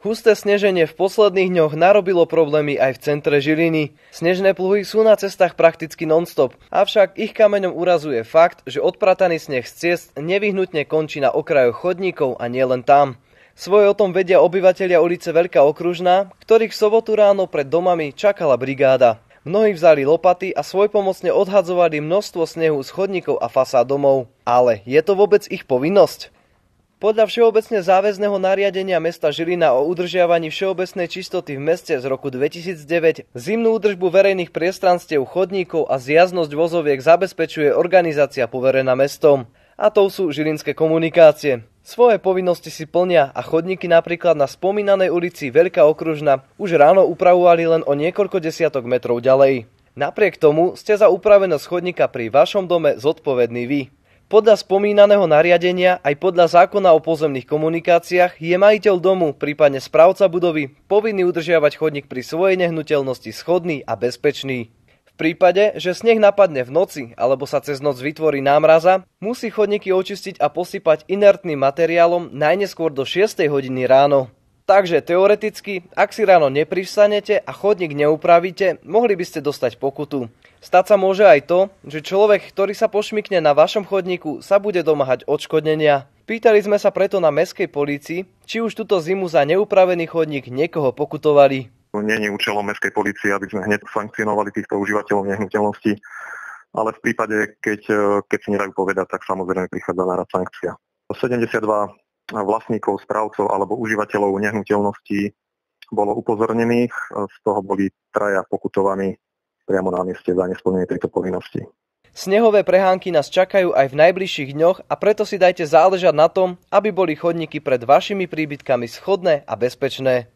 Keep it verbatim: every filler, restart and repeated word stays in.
Husté sneženie v posledných dňoch narobilo problémy aj v centre Žiliny. Snežné pluhy sú na cestách prakticky non-stop, avšak ich kameňom urazuje fakt, že odprataný sneh z ciest nevyhnutne končí na okrajoch chodníkov a nielen tam. Svoje o tom vedia obyvatelia ulice Veľká Okružná, ktorých v sobotu ráno pred domami čakala brigáda. Mnohí vzali lopaty a svojpomocne odhadzovali množstvo snehu z chodníkov a fasád domov. Ale je to vôbec ich povinnosť? Podľa všeobecne záväzného nariadenia mesta Žilina o udržiavaní všeobecnej čistoty v meste z roku dvetisícdeväť zimnú údržbu verejných priestranstiev, chodníkov a zjazdnosť vozoviek zabezpečuje organizácia poverená mestom. A to sú žilinské komunikácie. Svoje povinnosti si plnia a chodníky napríklad na spomínanej ulici Veľká Okružná už ráno upravovali len o niekoľko desiatok metrov ďalej. Napriek tomu ste za upravenosť chodníka pri vašom dome zodpovední vy. Podľa spomínaného nariadenia aj podľa zákona o pozemných komunikáciách je majiteľ domu, prípadne správca budovy, povinný udržiavať chodník pri svojej nehnuteľnosti schodný a bezpečný. V prípade, že sneh napadne v noci alebo sa cez noc vytvorí námraza, musí chodníky očistiť a posypať inertným materiálom najneskôr do šiestej hodiny ráno. Takže teoreticky, ak si ráno neprivstanete a chodník neupravíte, mohli by ste dostať pokutu. Stať sa môže aj to, že človek, ktorý sa pošmykne na vašom chodníku, sa bude domáhať odškodnenia. Pýtali sme sa preto na mestskej polícii, či už túto zimu za neupravený chodník niekoho pokutovali. Nie je účelom mestskej polície, aby sme hneď sankcionovali týchto užívateľov nehnuteľností, ale v prípade, keď, keď si nedajú povedať, tak samozrejme prichádza na rad sankcia. sedemdesiatdva vlastníkov, správcov alebo užívateľov nehnuteľností bolo upozornených, z toho boli traja pokutovaní priamo na mieste za nesplnenie tejto povinnosti. Snehové prehánky nás čakajú aj v najbližších dňoch a preto si dajte záležať na tom, aby boli chodníky pred vašimi príbytkami schodné a bezpečné.